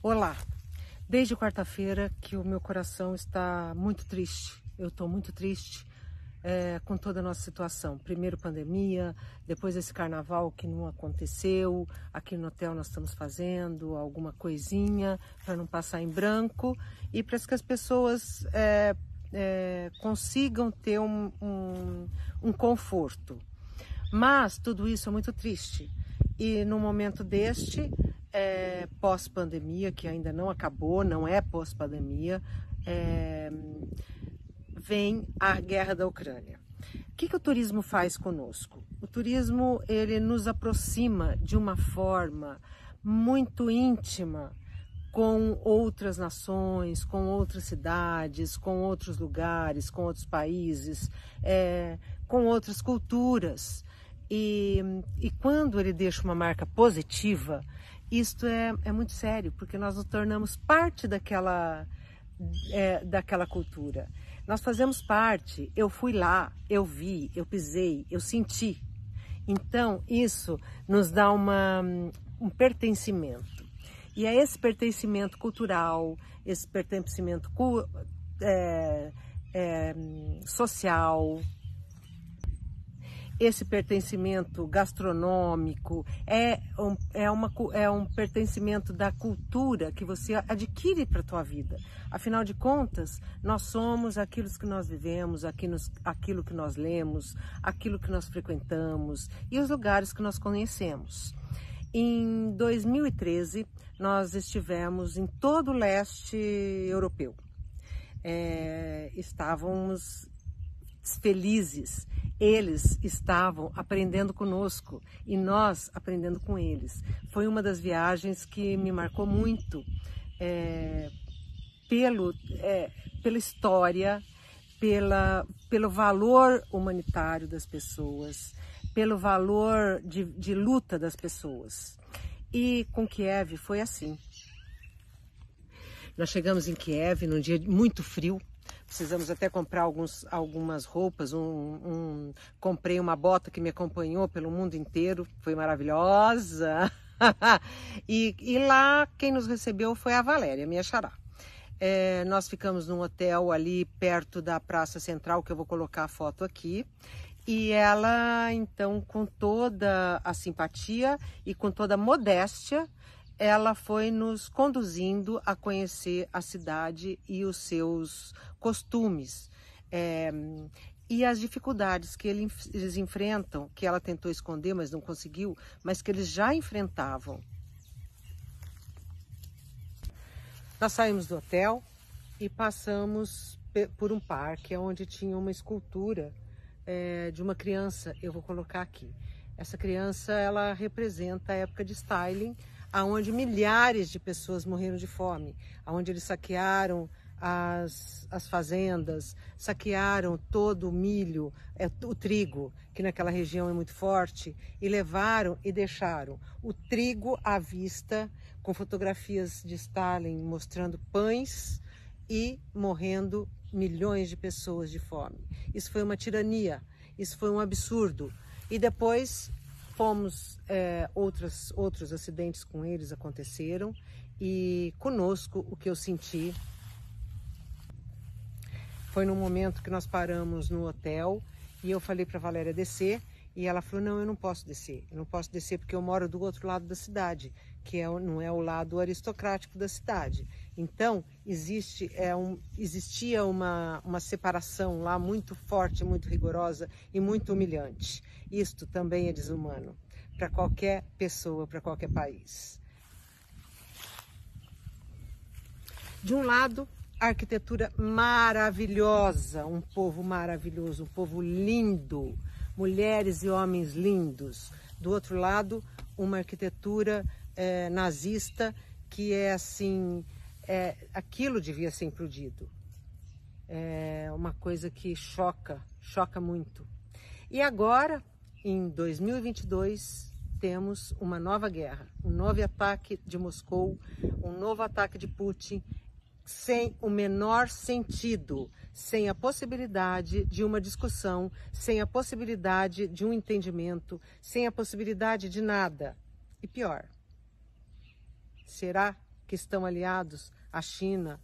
Olá! Desde quarta-feira que o meu coração está muito triste. Eu estou muito triste com toda a nossa situação. Primeiro pandemia, depois esse carnaval que não aconteceu. Aqui no hotel nós estamos fazendo alguma coisinha para não passar em branco e para que as pessoas consigam ter um conforto. Mas tudo isso é muito triste. E no momento deste, pós-pandemia, que ainda não acabou, não é pós-pandemia, vem a guerra da Ucrânia. O que o turismo faz conosco? O turismo, ele nos aproxima de uma forma muito íntima com outras nações, com outras cidades, com outros lugares, com outros países, com outras culturas. E quando ele deixa uma marca positiva, isto é muito sério, porque nós nos tornamos parte daquela cultura. Nós fazemos parte, eu fui lá, eu vi, eu pisei, eu senti. Então, isso nos dá um pertencimento. E é esse pertencimento cultural, esse pertencimento social, esse pertencimento gastronômico, é um pertencimento da cultura que você adquire para a tua vida. Afinal de contas, nós somos aquilo que nós vivemos, aquilo que nós lemos, aquilo que nós frequentamos e os lugares que nós conhecemos. Em 2013, nós estivemos em todo o leste europeu. Estávamos felizes. Eles estavam aprendendo conosco e nós aprendendo com eles. Foi uma das viagens que me marcou muito pela história, pelo valor humanitário das pessoas, pelo valor de luta das pessoas. E com Kiev foi assim. Nós chegamos em Kiev num dia muito frio. Precisamos até comprar algumas roupas, comprei uma bota que me acompanhou pelo mundo inteiro, foi maravilhosa. E lá quem nos recebeu foi a Valéria, minha xará. Nós ficamos num hotel ali perto da Praça Central, que eu vou colocar a foto aqui. E ela, então, com toda a simpatia e com toda a modéstia, ela foi nos conduzindo a conhecer a cidade e os seus costumes e as dificuldades que eles enfrentam, que ela tentou esconder, mas não conseguiu, mas que eles já enfrentavam. Nós saímos do hotel e passamos por um parque onde tinha uma escultura de uma criança. Eu vou colocar aqui. Essa criança, ela representa a época de Stalin, aonde milhares de pessoas morreram de fome, aonde eles saquearam as fazendas, saquearam todo o milho, o trigo, que naquela região é muito forte, e levaram e deixaram o trigo à vista, com fotografias de Stalin mostrando pães e morrendo milhões de pessoas de fome. Isso foi uma tirania, isso foi um absurdo. E depois fomos, outros acidentes com eles aconteceram e conosco o que eu senti foi num momento que nós paramos no hotel e eu falei para a Valéria descer e ela falou, não, eu não posso descer porque eu moro do outro lado da cidade, que não é o lado aristocrático da cidade. Então, existia uma separação lá muito forte, muito rigorosa e muito humilhante. Isto também é desumano para qualquer pessoa, para qualquer país. De um lado, a arquitetura maravilhosa, um povo maravilhoso, um povo lindo, mulheres e homens lindos. Do outro lado, uma arquitetura nazista que é assim, aquilo devia ser implodido. É uma coisa que choca muito. E agora, em 2022, temos uma nova guerra, um novo ataque de Moscou, um novo ataque de Putin, sem o menor sentido, sem a possibilidade de uma discussão, sem a possibilidade de um entendimento, sem a possibilidade de nada. E pior, será que estão aliados à China,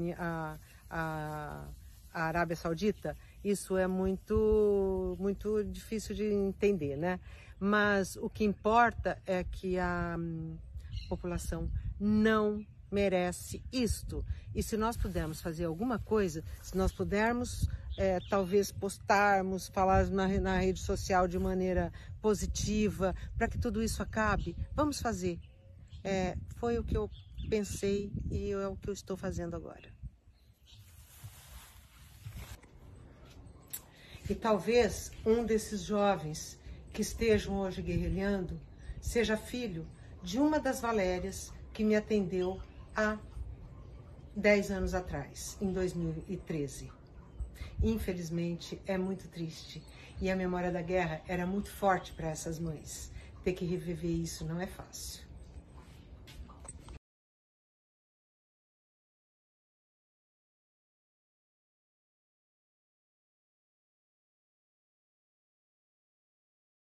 à Arábia Saudita, isso é muito difícil de entender, né? Mas o que importa é que a população não merece isto. E se nós pudermos fazer alguma coisa, se nós pudermos talvez postarmos, falar na rede social de maneira positiva, para que tudo isso acabe, vamos fazer. Foi o que eu pensei e é o que eu estou fazendo agora. E talvez um desses jovens que estejam hoje guerrilhando seja filho de uma das Valérias que me atendeu há 10 anos atrás, em 2013. Infelizmente, é muito triste. E a memória da guerra era muito forte para essas mães. Ter que reviver isso não é fácil.